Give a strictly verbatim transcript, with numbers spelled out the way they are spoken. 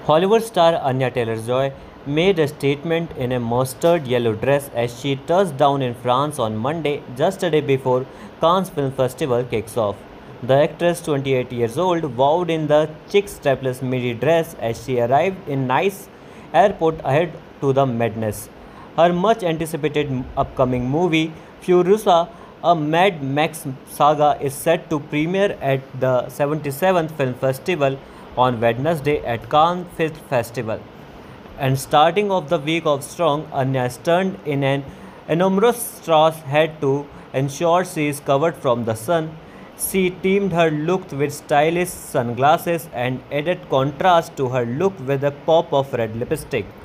Hollywood star Anya Taylor-Joy made a statement in a mustard yellow dress as she touched down in France on Monday, just a day before Cannes Film Festival kicks off. The actress, twenty-eight years old, vowed in the chic strapless midi dress as she arrived in Nice airport ahead to the madness. Her much anticipated upcoming movie, Furiosa, a Mad Max saga, is set to premiere at the seventy-seventh Film Festival on Wednesday at Cannes Film Festival. And starting off the week of strong, Anya turned in an enormous straw hat to ensure she is covered from the sun. She teamed her look with stylish sunglasses and added contrast to her look with a pop of red lipstick.